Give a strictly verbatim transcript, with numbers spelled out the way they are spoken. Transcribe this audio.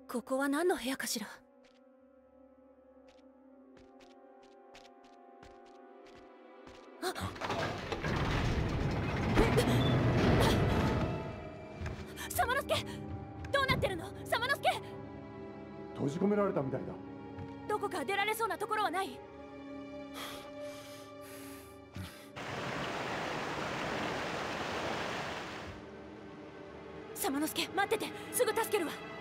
ここは何の部屋かしら。あっ、サマノスケ、どうなってるの？サマノスケ。 閉じ込められたみたいだ。 どこか出られそうなところはない？サマノスケ、待ってて、すぐ助けるわ。